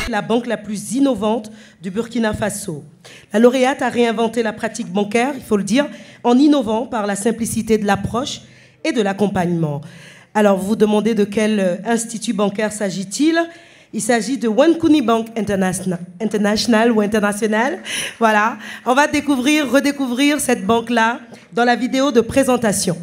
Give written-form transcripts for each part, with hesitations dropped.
La banque la plus innovante du Burkina Faso. La lauréate a réinventé la pratique bancaire, il faut le dire, en innovant par la simplicité de l'approche et de l'accompagnement. Alors, vous vous demandez de quel institut bancaire s'agit-il? Il s'agit de Wenkuni Bank International ou International. Voilà, on va redécouvrir cette banque-là dans la vidéo de présentation.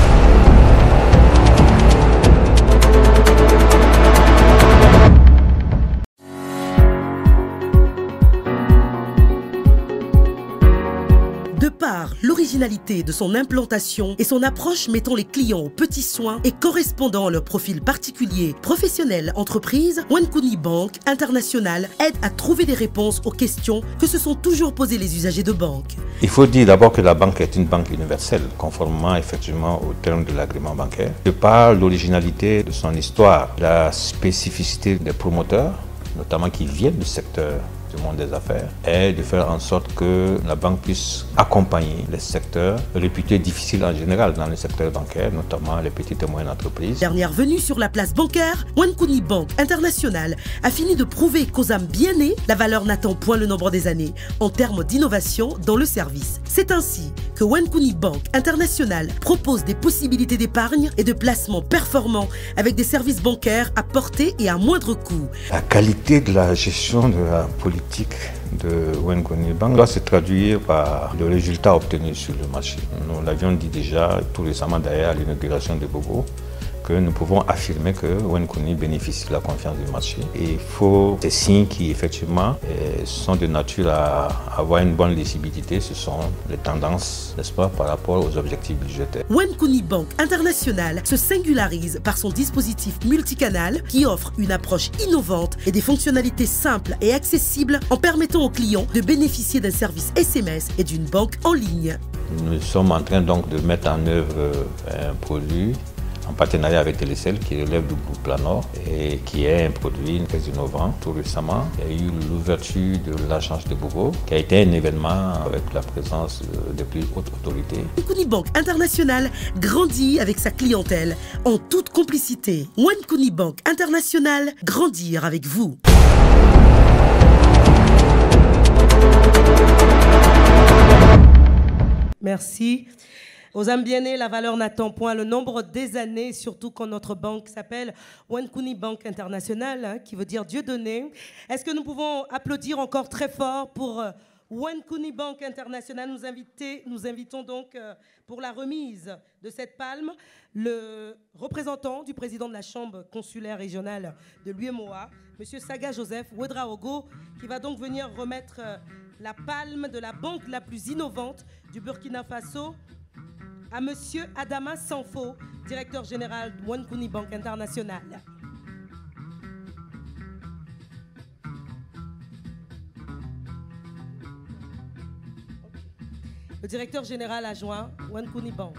De par l'originalité de son implantation et son approche mettant les clients aux petits soins et correspondant à leur profil particulier, professionnel, entreprise, Wenkuni Bank International aide à trouver des réponses aux questions que se sont toujours posées les usagers de banque. Il faut dire d'abord que la banque est une banque universelle, conformément effectivement au terme de l'agrément bancaire. De par l'originalité de son histoire, la spécificité des promoteurs, notamment qui viennent du secteur du monde des affaires, est de faire en sorte que la banque puisse accompagner les secteurs réputés difficiles en général dans le secteur bancaire, notamment les petites et moyennes entreprises. Dernière venue sur la place bancaire, Wenkuni Bank International a fini de prouver qu'aux âmes bien nées, la valeur n'attend point le nombre des années en termes d'innovation dans le service. C'est ainsi que Wenkuni Bank International propose des possibilités d'épargne et de placement performants avec des services bancaires à portée et à moindre coût. La qualité de la gestion de la politique de Wenkuni Bank doit se traduire par le résultat obtenu sur le marché. Nous l'avions dit déjà tout récemment d'ailleurs à l'inauguration de Bobo, que nous pouvons affirmer que Wenkuni bénéficie de la confiance du marché. Et il faut des signes qui effectivement sont de nature à avoir une bonne lisibilité. Ce sont les tendances, n'est-ce pas, par rapport aux objectifs budgétaires. Wenkuni Bank International se singularise par son dispositif multicanal qui offre une approche innovante et des fonctionnalités simples et accessibles en permettant aux clients de bénéficier d'un service SMS et d'une banque en ligne. Nous sommes en train donc de mettre en œuvre un produit en partenariat avec Télécel qui relève du groupe Planor et qui est un produit très innovant. Tout récemment, il y a eu l'ouverture de l'agence de Bobo qui a été un événement avec la présence des plus hautes autorités. Wenkuni Bank International grandit avec sa clientèle en toute complicité. Wenkuni Bank International, grandir avec vous. Merci. Aux âmes bien-nées, la valeur n'attend point le nombre des années, surtout quand notre banque s'appelle Wenkuni Bank International, hein, qui veut dire Dieu donné. Est-ce que nous pouvons applaudir encore très fort pour Wenkuni Bank International? Nous invitons donc pour la remise de cette palme le représentant du président de la Chambre consulaire régionale de l'UEMOA, M. Saga Joseph Ouedraogo, qui va donc venir remettre la palme de la banque la plus innovante du Burkina Faso à M. Adama Sanfo, directeur général de Wenkuni Bank International. Le directeur général adjoint Wenkuni Bank.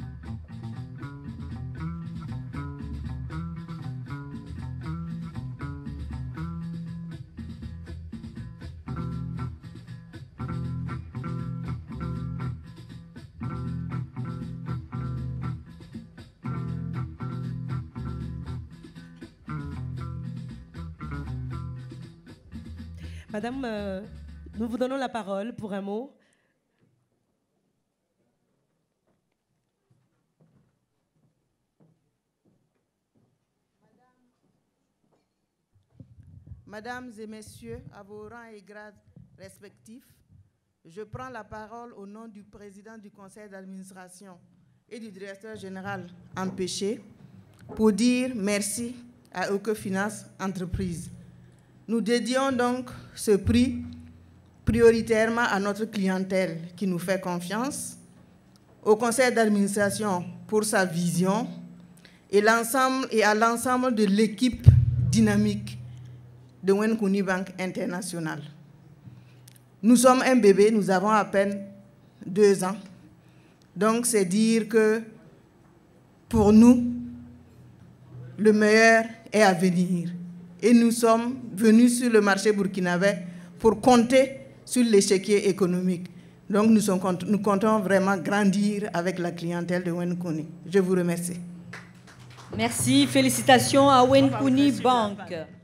Madame, nous vous donnons la parole pour un mot. Mesdames et messieurs, à vos rangs et grades respectifs, je prends la parole au nom du président du conseil d'administration et du directeur général empêché pour dire merci à Ecofinance Entreprises. Nous dédions donc ce prix prioritairement à notre clientèle qui nous fait confiance, au conseil d'administration pour sa vision et à l'ensemble de l'équipe dynamique de Wenkuni Bank International. Nous sommes un bébé, nous avons à peine 2 ans. Donc c'est dire que pour nous, le meilleur est à venir. Et nous sommes venus sur le marché burkinabé pour compter sur l'échiquier économique. Donc nous comptons vraiment grandir avec la clientèle de Wenkuni. Je vous remercie. Merci, félicitations à Wenkuni Bank.